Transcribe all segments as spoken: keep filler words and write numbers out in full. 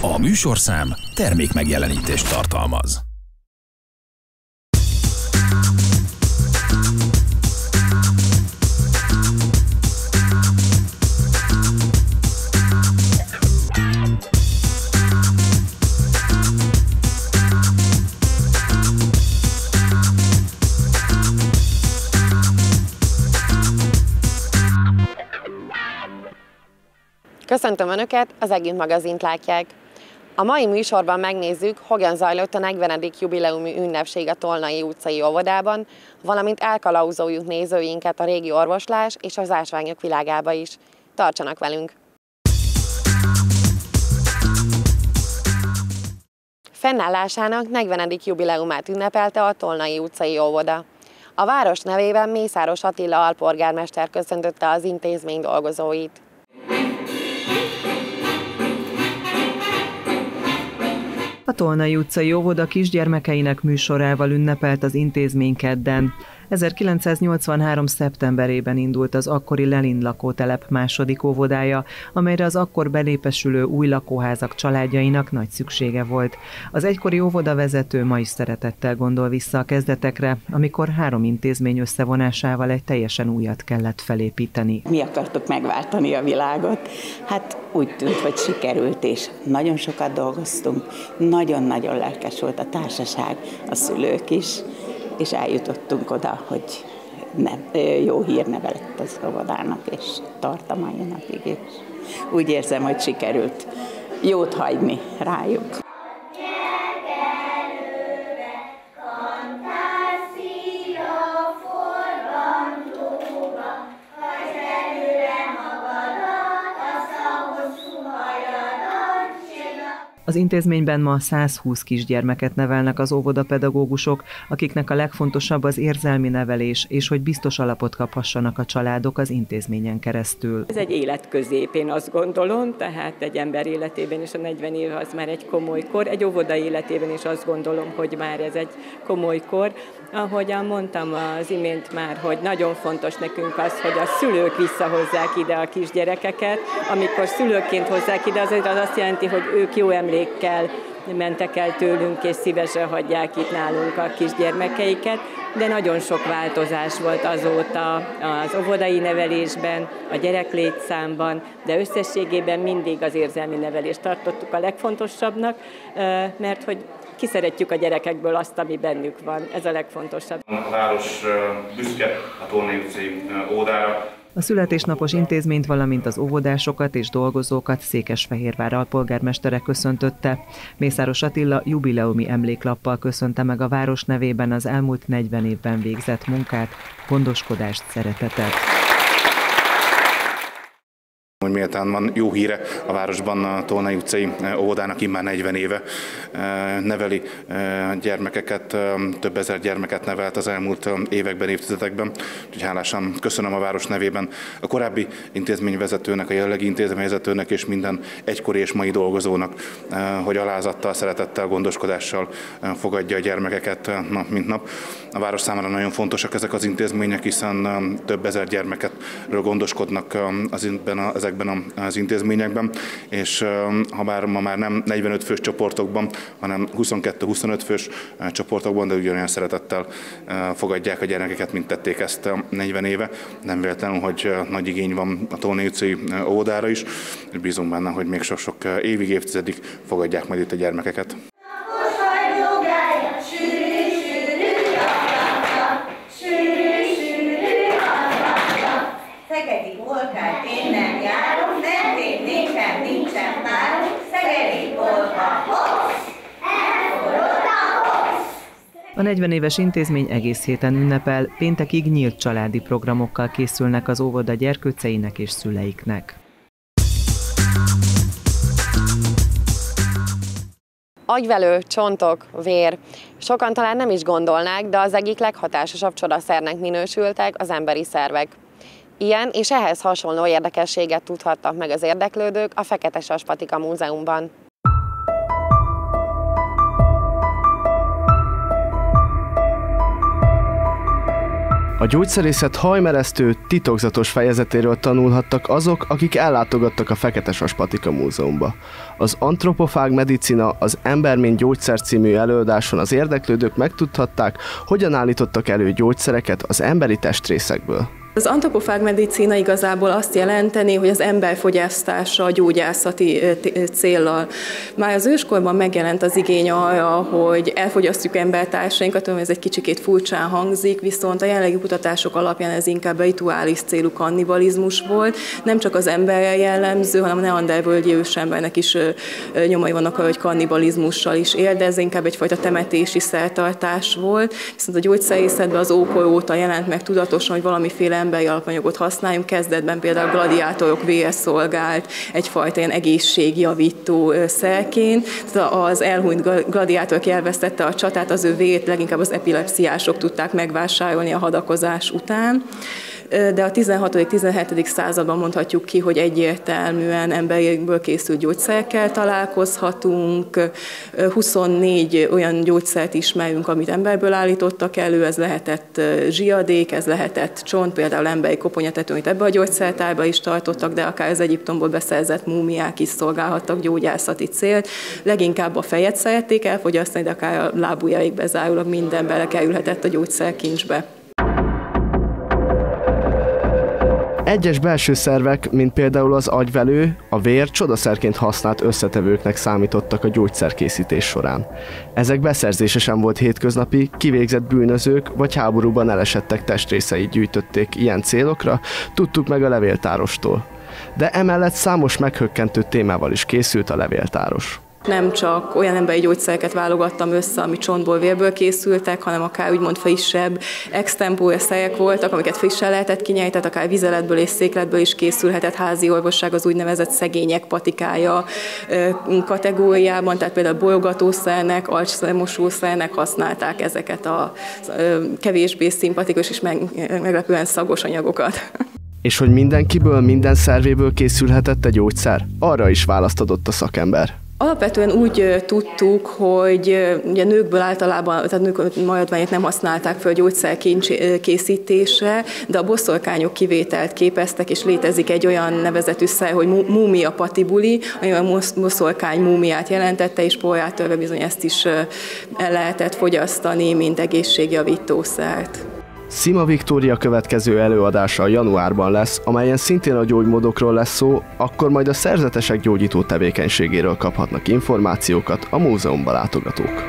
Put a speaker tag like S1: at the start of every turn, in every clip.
S1: A műsorszám termékmegjelenítést tartalmaz.
S2: Köszöntöm Önöket, az Együtt magazint látják. A mai műsorban megnézzük, hogyan zajlott a negyvenedik jubileumi ünnepség a Tolnai utcai óvodában, valamint elkalauzoljuk nézőinket a régi orvoslás és az ásványok világába is. Tartsanak velünk! Fennállásának negyvenedik jubileumát ünnepelte a Tolnai utcai óvoda. A város nevében Mészáros Attila alpolgármester köszöntötte az intézmény dolgozóit.
S3: A Tolnai utcai óvoda kisgyermekeinek műsorával ünnepelt az intézmény kedden. ezerkilencszáznyolcvanhárom. szeptemberében indult az akkori Lenin lakótelep második óvodája, amelyre az akkor belépesülő új lakóházak családjainak nagy szüksége volt. Az egykori óvodavezető ma is szeretettel gondol vissza a kezdetekre, amikor három intézmény összevonásával egy teljesen újat kellett felépíteni.
S4: Mi akartuk megváltani a világot? Hát úgy tűnt, hogy sikerült, és nagyon sokat dolgoztunk, nagyon-nagyon lelkes volt a társaság, a szülők is, és eljutottunk oda, hogy nem, jó hírneve lett az óvodának, és tart a mai napig, és úgy érzem, hogy sikerült jót hagyni rájuk.
S3: Az intézményben ma százhúsz kisgyermeket nevelnek az óvodapedagógusok, akiknek a legfontosabb az érzelmi nevelés, és hogy biztos alapot kaphassanak a családok az intézményen keresztül.
S5: Ez egy élet középén, azt gondolom, tehát egy ember életében is a negyven év az már egy komoly kor, egy óvoda életében is azt gondolom, hogy már ez egy komoly kor. Ahogyan mondtam az imént már, hogy nagyon fontos nekünk az, hogy a szülők visszahozzák ide a kisgyerekeket. Amikor szülőként hozzák ide, azért az azt jelenti, hogy ők jó emlékkel mentek el tőlünk, és szívesen hagyják itt nálunk a kisgyermekeiket, de nagyon sok változás volt azóta az óvodai nevelésben, a gyereklétszámban, de összességében mindig az érzelmi nevelést tartottuk a legfontosabbnak, mert hogy kiszeretjük a gyerekekből azt, ami bennük van. Ez a legfontosabb.
S6: A város büszke a Tolnai utcai óvodára.
S3: A születésnapos intézményt, valamint az óvodásokat és dolgozókat Székesfehérvár alpolgármestere köszöntötte. Mészáros Attila jubileumi emléklappal köszönte meg a város nevében az elmúlt negyven évben végzett munkát, gondoskodást, szeretetet.
S6: Hogy méltán van jó híre a városban a Tolnai utcai óvodának immár negyven éve neveli gyermekeket, több ezer gyermeket nevelt az elmúlt években, évtizedekben. Úgyhogy hálásan köszönöm a város nevében a korábbi intézményvezetőnek, a jelenlegi intézményvezetőnek és minden egykori és mai dolgozónak, hogy alázattal, szeretettel, gondoskodással fogadja a gyermekeket nap mint nap. A város számára nagyon fontosak ezek az intézmények, hiszen több ezer gyermeketről gondoskodnak az, ezekben az intézményekben, és ha bár ma már nem negyvenöt fős csoportokban, hanem huszonkettő-huszonöt fős csoportokban, de ugyanolyan szeretettel fogadják a gyerekeket, mint tették ezt negyven éve. Nem véletlenül, hogy nagy igény van a Tolnai utcai óvodára is, és bízunk benne, hogy még sok-sok évig, évtizedig fogadják majd itt a gyermekeket.
S7: Szegedi polkát én nem járok, nem én nékem nincsen nálunk, szegedi polka, hossz, elforrott a hossz.
S3: A negyven éves intézmény egész héten ünnepel, péntekig nyílt családi programokkal készülnek az óvoda gyerkőceinek és szüleiknek.
S2: Agyvelő, csontok, vér. Sokan talán nem is gondolnák, de az egyik leghatásosabb csodaszernek minősültek az emberi szervek. Ilyen és ehhez hasonló érdekességet tudhattak meg az érdeklődők a Fekete-Sas Patika Múzeumban.
S3: A
S8: A gyógyszerészet hajmeresztő, titokzatos fejezetéről tanulhattak azok, akik ellátogattak a Feketesas Patika Múzeumba. Az Antropofág medicina, az Ember mint gyógyszer című előadáson az érdeklődők megtudhatták, hogyan állítottak elő gyógyszereket az emberi testrészekből.
S9: Az antropofág medicina igazából azt jelenteni, hogy az ember fogyasztása a gyógyászati céllal. Már az őskorban megjelent az igény arra, hogy elfogyasztjuk embertársainkat, ez egy kicsikét furcsán hangzik, viszont a jelenlegi kutatások alapján ez inkább a rituális célú kannibalizmus volt. Nem csak az emberrel jellemző, hanem a neandervölgyi ősembernek is nyomai vannak arra, hogy kannibalizmussal is él, de ez inkább egyfajta temetési szertartás volt. Viszont a gyógyszerészetben az ókor óta jelent meg tudatosan, hogy valamiféle emberi alapanyagot használjunk. Kezdetben például gladiátorok vére szolgált egyfajta ilyen egészségjavító szerként. Az elhunyt gladiátor, aki elvesztette a csatát, az ő vérét leginkább az epilepsziások tudták megvásárolni a hadakozás után. De a tizenhatodik-tizenhetedik században mondhatjuk ki, hogy egyértelműen emberekből készült gyógyszerekkel találkozhatunk. huszonnégy olyan gyógyszert ismerünk, amit emberből állítottak elő, ez lehetett zsiadék, ez lehetett csont, például emberi koponyatető, amit ebbe a gyógyszertárba is tartottak, de akár az Egyiptomból beszerzett múmiák is szolgálhattak gyógyászati célt. Leginkább a fejet szerették elfogyasztani, de akár a lábujjaig bezárólag minden belekerülhetett a gyógyszerkincsbe.
S8: Egyes belső szervek, mint például az agyvelő, a vér csodaszerként használt összetevőknek számítottak a gyógyszerkészítés során. Ezek beszerzése sem volt hétköznapi, kivégzett bűnözők vagy háborúban elesettek testrészeit gyűjtötték ilyen célokra, tudtuk meg a levéltárostól. De emellett számos meghökkentő témával is készült a levéltáros.
S9: Nem csak olyan emberi gyógyszereket válogattam össze, ami csontból, vérből készültek, hanem akár úgymond frissebb, extempore szerek voltak, amiket frissen lehetett kinyerni, tehát akár vizeletből és székletből is készülhetett házi orvosság az úgynevezett szegények patikája kategóriában, tehát például bologatószernek, arcmosószernek használták ezeket a kevésbé szimpatikus és meglepően szagos anyagokat.
S8: És hogy mindenkiből, minden szervéből készülhetett egy gyógyszer? Arra is választ adott a szakember.
S9: Alapvetően úgy tudtuk, hogy ugye nőkből általában, tehát nők maradványát nem használták fel a gyógyszerkincs készítésre, de a boszorkányok kivételt képeztek, és létezik egy olyan nevezetű szer, hogy múmia patibuli, ami a boszorkány múmiát jelentette, és porrát törve bizony ezt is el lehetett fogyasztani, mint egészségjavítószert.
S8: Szima Viktória következő előadása januárban lesz, amelyen szintén a gyógymódokról lesz szó, akkor majd a szerzetesek gyógyító tevékenységéről kaphatnak információkat a múzeumba látogatók.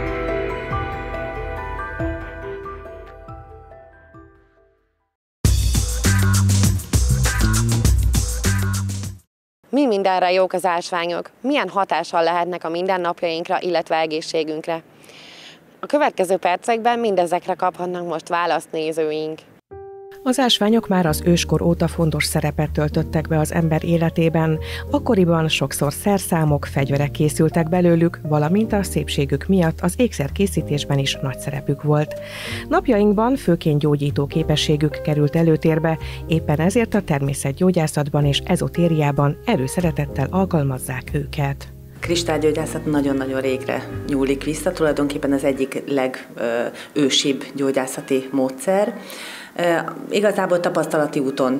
S2: Mi mindenre jók az ásványok? Milyen hatással lehetnek a mindennapjainkra, illetve egészségünkre? A következő percekben mindezekre kaphatnak most választ nézőink.
S10: Az ásványok már az őskor óta fontos szerepet töltöttek be az ember életében. Akkoriban sokszor szerszámok, fegyverek készültek belőlük, valamint a szépségük miatt az ékszerkészítésben is nagy szerepük volt. Napjainkban főként gyógyító képességük került előtérbe, éppen ezért a természetgyógyászatban és ezotériában előszeretettel alkalmazzák őket.
S11: A kristálygyógyászat nagyon-nagyon régre nyúlik vissza, tulajdonképpen az egyik legősibb gyógyászati módszer. Igazából tapasztalati úton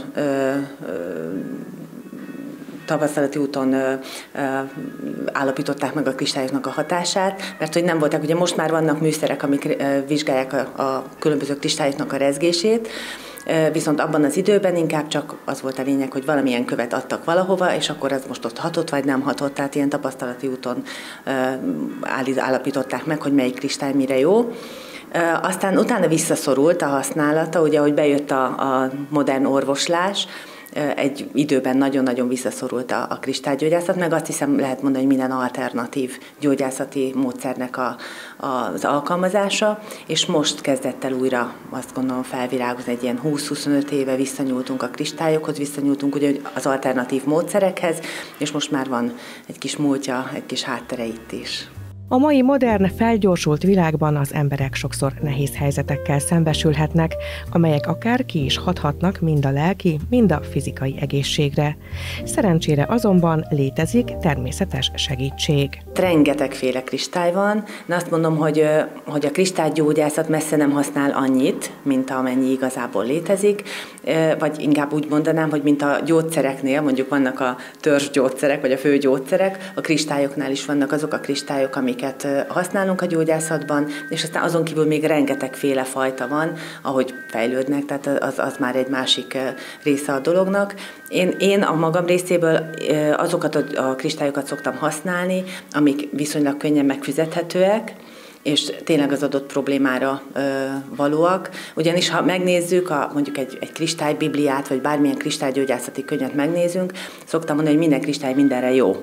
S11: tapasztalati úton ö, ö, állapították meg a kristályoknak a hatását, mert hogy nem voltak, ugye most már vannak műszerek, amik ö, vizsgálják a, a különböző kristályoknak a rezgését, ö, viszont abban az időben inkább csak az volt a lényeg, hogy valamilyen követ adtak valahova, és akkor ez most ott hatott, vagy nem hatott, tehát ilyen tapasztalati úton ö, állapították meg, hogy melyik kristály mire jó. Aztán utána visszaszorult a használata, ugye, ahogy bejött a, a modern orvoslás, egy időben nagyon-nagyon visszaszorult a, a kristálygyógyászat, meg azt hiszem lehet mondani, hogy minden alternatív gyógyászati módszernek a, a, az alkalmazása, és most kezdett el újra, azt gondolom, felvirágozni, egy ilyen húsz-huszonöt éve visszanyúltunk a kristályokhoz, visszanyúltunk ugye az alternatív módszerekhez, és most már van egy kis múltja, egy kis háttere itt is.
S10: A mai modern, felgyorsult világban az emberek sokszor nehéz helyzetekkel szembesülhetnek, amelyek akár ki is hathatnak mind a lelki, mind a fizikai egészségre. Szerencsére azonban létezik természetes segítség.
S11: Rengetegféle kristály van, de azt mondom, hogy, hogy a kristálygyógyászat messze nem használ annyit, mint amennyi igazából létezik, vagy inkább úgy mondanám, hogy mint a gyógyszereknél, mondjuk vannak a törzsgyógyszerek, vagy a főgyógyszerek, a kristályoknál is vannak azok a kristályok, amiket használunk a gyógyászatban, és aztán azon kívül még rengetegféle fajta van, ahogy fejlődnek, tehát az, az már egy másik része a dolognak. Én, én a magam részéből azokat a, a kristályokat szoktam használni, amik viszonylag könnyen megfizethetőek, és tényleg az adott problémára ö, valóak. Ugyanis ha megnézzük, a, mondjuk egy, egy kristálybibliát, vagy bármilyen kristálygyógyászati könyvet megnézünk, szoktam mondani, hogy minden kristály mindenre jó.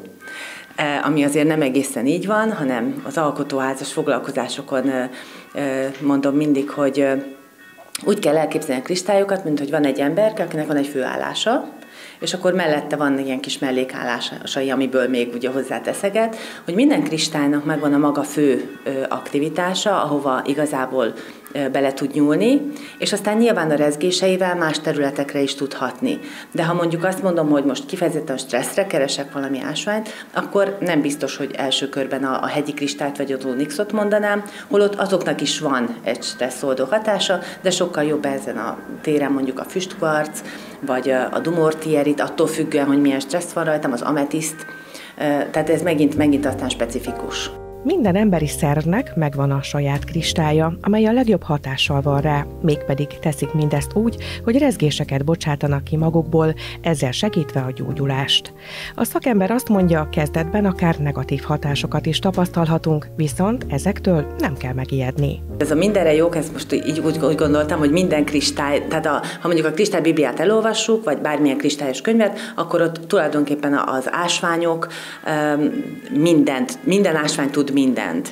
S11: E, ami azért nem egészen így van, hanem az alkotóházas foglalkozásokon ö, ö, mondom mindig, hogy ö, úgy kell elképzelni a kristályokat, mint hogy van egy ember, akinek van egy főállása, és akkor mellette van ilyen kis mellékállásai, amiből még ugye hozzáteszeget, hogy minden kristálynak megvan a maga fő aktivitása, ahova igazából bele tud nyúlni, és aztán nyilván a rezgéseivel más területekre is tud hatni. De ha mondjuk azt mondom, hogy most kifejezetten stresszre keresek valami ásványt, akkor nem biztos, hogy első körben a, a hegyi kristályt vagy az ónixot mondanám, holott azoknak is van egy stresszoldó hatása, de sokkal jobb ezen a téren mondjuk a füstkvarc, vagy a dumortierit, attól függően, hogy milyen stressz van rajtam, az ametiszt, tehát ez megint, megint aztán specifikus.
S10: Minden emberi szervnek megvan a saját kristálya, amely a legjobb hatással van rá, mégpedig teszik mindezt úgy, hogy rezgéseket bocsátanak ki magukból, ezzel segítve a gyógyulást. A szakember azt mondja, kezdetben akár negatív hatásokat is tapasztalhatunk, viszont ezektől nem kell megijedni.
S11: Ez a mindenre jók, ezt most így úgy, úgy gondoltam, hogy minden kristály, tehát a, ha mondjuk a kristálybibliát elolvassuk, vagy bármilyen kristályos könyvet, akkor ott tulajdonképpen az ásványok mindent, minden ásvány tud mindent.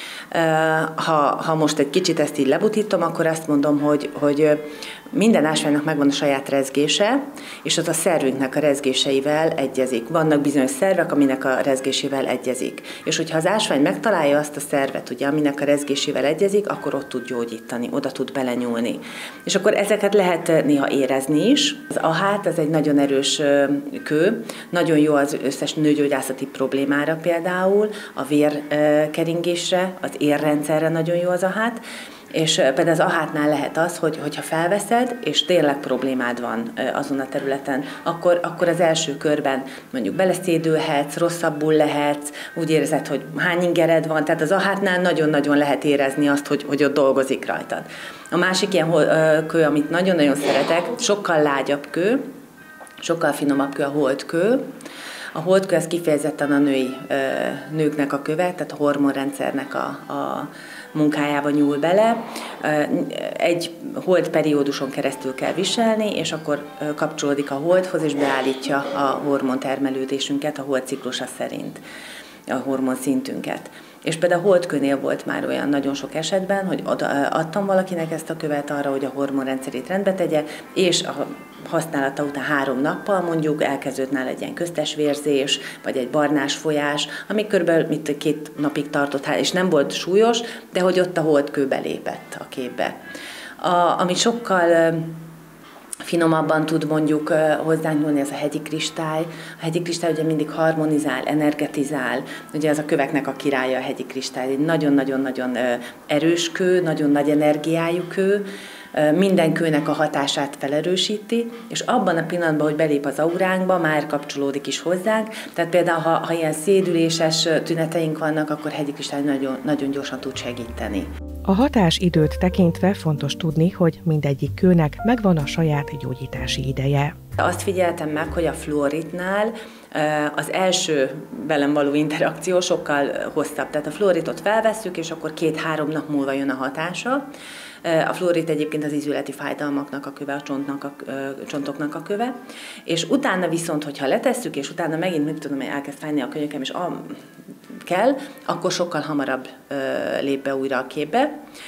S11: Ha, ha most egy kicsit ezt így lebutítom, akkor azt mondom, hogy, hogy minden ásványnak megvan a saját rezgése, és az a szervünknek a rezgéseivel egyezik. Vannak bizonyos szervek, aminek a rezgésével egyezik. És hogyha az ásvány megtalálja azt a szervet, ugye, aminek a rezgésével egyezik, akkor ott tud gyógyítani, oda tud belenyúlni. És akkor ezeket lehet néha érezni is. Az ahát, ez egy nagyon erős kő, nagyon jó az összes nőgyógyászati problémára például, a vérkeringésre, az érrendszerre nagyon jó az ahát. És például az ahátnál lehet az, hogy hogyha felveszed, és tényleg problémád van azon a területen, akkor, akkor az első körben mondjuk beleszédülhetsz, rosszabbul lehetsz, úgy érzed, hogy hány ingered van, tehát az ahátnál nagyon-nagyon lehet érezni azt, hogy, hogy ott dolgozik rajtad. A másik ilyen kő, amit nagyon-nagyon szeretek, sokkal lágyabb kő, sokkal finomabb kő a holdkő. A holdkő ez kifejezetten a női nőknek a köve, tehát a hormonrendszernek a, a munkájába nyúl bele. Egy hold perióduson keresztül kell viselni, és akkor kapcsolódik a holdhoz, és beállítja a hormontermelődésünket a hold ciklusa szerint, a hormonszintünket. És például a holdkőnél volt már olyan nagyon sok esetben, hogy adtam valakinek ezt a követ arra, hogy a hormonrendszerét rendbe tegye, és a használata után három nappal mondjuk elkezdődött nála egy ilyen köztes vérzés, vagy egy barnás folyás, ami körülbelül mit, két napig tartott, és nem volt súlyos, de hogy ott a holdkő belépett a képbe. A, ami sokkal finomabban tud mondjuk hozzánk nyúlni, ez a hegyi kristály. A hegyi kristály ugye mindig harmonizál, energetizál, ugye ez a köveknek a királya a hegyi kristály. Egy nagyon-nagyon-nagyon erős kő, nagyon nagy energiájú kő, minden kőnek a hatását felerősíti, és abban a pillanatban, hogy belép az auránkba, már kapcsolódik is hozzánk. Tehát például, ha, ha ilyen szédüléses tüneteink vannak, akkor hegyi kristály nagyon, nagyon gyorsan tud segíteni.
S10: A hatásidőt tekintve fontos tudni, hogy mindegyik kőnek megvan a saját gyógyítási ideje.
S11: Azt figyeltem meg, hogy a fluoritnál az első velem való interakció sokkal hosszabb. Tehát a fluoritot felvesszük, és akkor két-három nap múlva jön a hatása. A fluorit egyébként az ízületi fájdalmaknak a köve, a, csontnak a, a csontoknak a köve. És utána viszont, hogyha letesszük, és utána megint, mit tudom, elkezd fájni a könyökem, és a, kell, akkor sokkal hamarabb ö, lép be újra a képbe.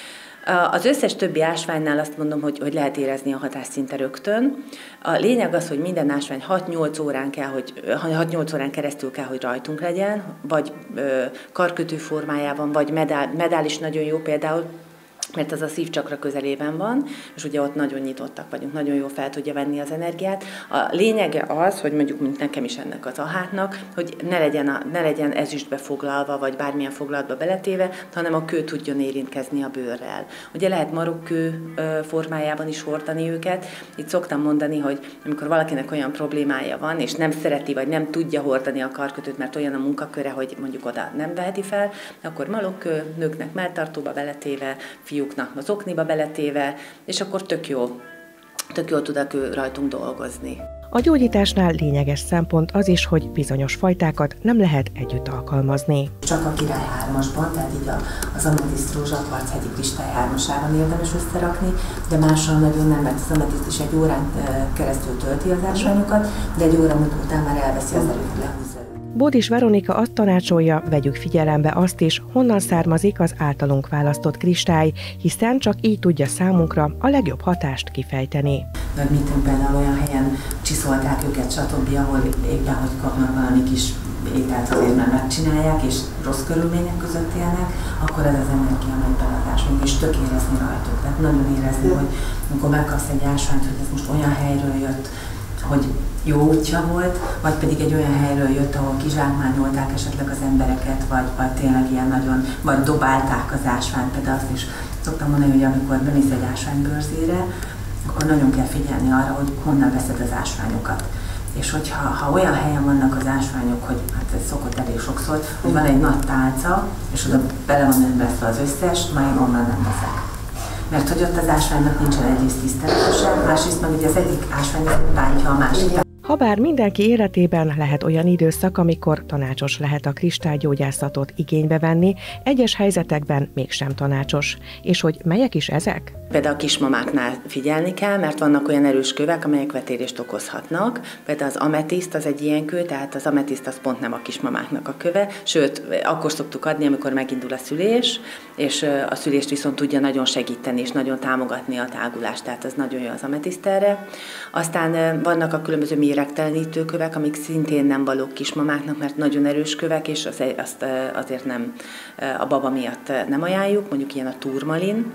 S11: Az összes többi ásványnál azt mondom, hogy, hogy lehet érezni a hatást szinte rögtön. A lényeg az, hogy minden ásvány hat-nyolc órán kell, hogy hat-nyolc órán keresztül kell, hogy rajtunk legyen, vagy ö, karkötő formájában, vagy medál, medál is nagyon jó például, mert az a szívcsakra közelében van, és ugye ott nagyon nyitottak vagyunk, nagyon jól fel tudja venni az energiát. A lényege az, hogy mondjuk, mint nekem is ennek az ahátnak, hogy ne legyen, a, ne legyen ezüstbe foglalva, vagy bármilyen foglalatba beletéve, hanem a kő tudjon érintkezni a bőrrel. Ugye lehet marokkő formájában is hordani őket. Itt szoktam mondani, hogy amikor valakinek olyan problémája van, és nem szereti, vagy nem tudja hordani a karkötőt, mert olyan a munkaköre, hogy mondjuk oda nem veheti fel, akkor marokkő, nőknek melltartóba beletéve, fiúknak az okniba beletéve, és akkor tök jó, tök jól tud a kő rajtunk dolgozni.
S10: A gyógyításnál lényeges szempont az is, hogy bizonyos fajtákat nem lehet együtt alkalmazni.
S12: Csak a Király hármasban, tehát így az ametiszt rózsa kvarchegyi kristály hármasában érdemes összerakni, de mással nagyon nem, mert az ametiszt is egy órán keresztül tölti az ásványokat, de egy óra után már elveszi az erőt, lehúzza.
S10: Bódis Veronika azt tanácsolja, vegyük figyelembe azt is, honnan származik az általunk választott kristály, hiszen csak így tudja számunkra a legjobb hatást kifejteni.
S12: Mert mint például olyan helyen csiszolták őket, stb., ahol éppen, hogy kapnak valami kis ételt azért, mert megcsinálják, és rossz körülmények között élnek, akkor ez az energia megy bele az ásványok, és tök érezni rajtuk. Tehát nagyon érezni, hogy amikor megkapsz egy ásványt, hogy ez most olyan helyről jött, hogy jó útja volt, vagy pedig egy olyan helyről jött, ahol kizsákmányolták esetleg az embereket, vagy, vagy tényleg ilyen nagyon, vagy dobálták az ásványt. Például azt is szoktam mondani, hogy amikor bemész egy ásványbőrzére, akkor nagyon kell figyelni arra, hogy honnan veszed az ásványokat. És hogyha ha olyan helyen vannak az ásványok, hogy hát ez szokott elég sokszor, hogy van egy nagy tálca, és oda bele van önveszve az összes, már én onnan nem veszek. Mert hogy ott az ásványnak nincsen egyrészt tiszteletesen, másrészt meg ugye az egyik ásvány bántja a másikat.
S10: Habár mindenki életében lehet olyan időszak, amikor tanácsos lehet a kristálygyógyászatot igénybe venni, egyes helyzetekben mégsem tanácsos. És hogy melyek is ezek?
S11: Például a kismamáknál figyelni kell, mert vannak olyan erős kövek, amelyek vetérést okozhatnak. Például az ametiszt az egy ilyen kő, tehát az ametiszt az pont nem a kismamáknak a köve, sőt, akkor szoktuk adni, amikor megindul a szülés, és a szülést viszont tudja nagyon segíteni, és nagyon támogatni a tágulást, tehát az nagyon jó az ametiszt erre. Aztán vannak a különböző méregtelenítő kövek, amik szintén nem valók kismamáknak, mert nagyon erős kövek, és azt azért nem a baba miatt nem ajánljuk, mondjuk ilyen a turmalin.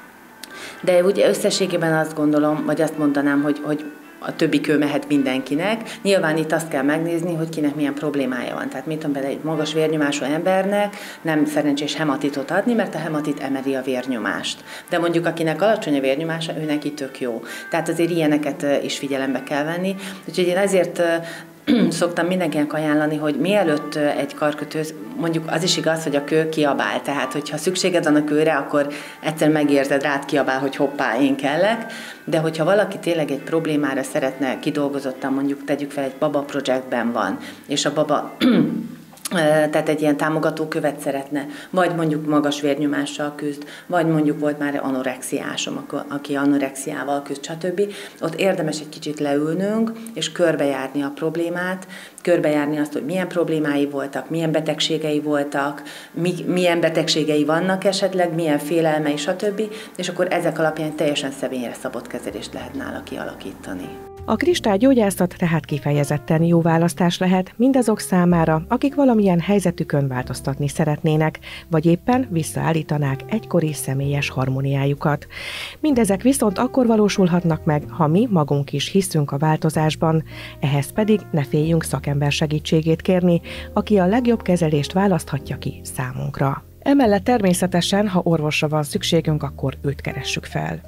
S11: De ugye összességében azt gondolom, vagy azt mondanám, hogy, hogy a többi kő mehet mindenkinek. Nyilván itt azt kell megnézni, hogy kinek milyen problémája van. Tehát mit tudom, például egy magas vérnyomású embernek nem szerencsés hematitot adni, mert a hematit emeli a vérnyomást. De mondjuk akinek alacsony a vérnyomása, ő neki tök jó. Tehát azért ilyeneket is figyelembe kell venni. Úgyhogy én ezért szoktam mindenkinek ajánlani, hogy mielőtt egy karkötőz, mondjuk az is igaz, hogy a kő kiabál, tehát hogyha szükséged van a kőre, akkor egyszer megérzed, rád kiabál, hogy hoppá, én kellek, de hogyha valaki tényleg egy problémára szeretne kidolgozottan, mondjuk tegyük fel, egy baba projektben van, és a baba tehát egy ilyen támogató követ szeretne, vagy mondjuk magas vérnyomással küzd, vagy mondjuk volt már anorexiásom, aki anorexiával küzd, stb. Ott érdemes egy kicsit leülnünk, és körbejárni a problémát, körbejárni azt, hogy milyen problémái voltak, milyen betegségei voltak, mi, milyen betegségei vannak esetleg, milyen félelmei, stb. És akkor ezek alapján teljesen személyre szabott kezelést lehet nála kialakítani.
S10: A kristálygyógyászat tehát kifejezetten jó választás lehet mindazok számára, akik valamilyen helyzetükön változtatni szeretnének, vagy éppen visszaállítanák egykori személyes harmóniájukat. Mindezek viszont akkor valósulhatnak meg, ha mi magunk is hiszünk a változásban, ehhez pedig ne féljünk szakember segítségét kérni, aki a legjobb kezelést választhatja ki számunkra. Emellett természetesen, ha orvosra van szükségünk, akkor őt keressük fel.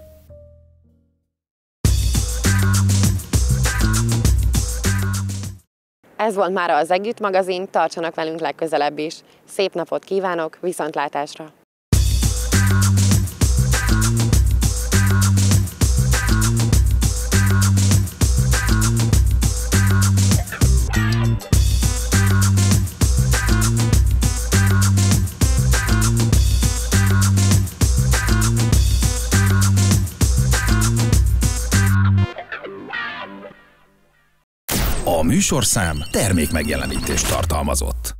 S2: Ez volt már az Együtt magazin, tartsanak velünk legközelebb is. Szép napot kívánok, viszontlátásra!
S1: A műsorszám termék megjelenítést tartalmazott.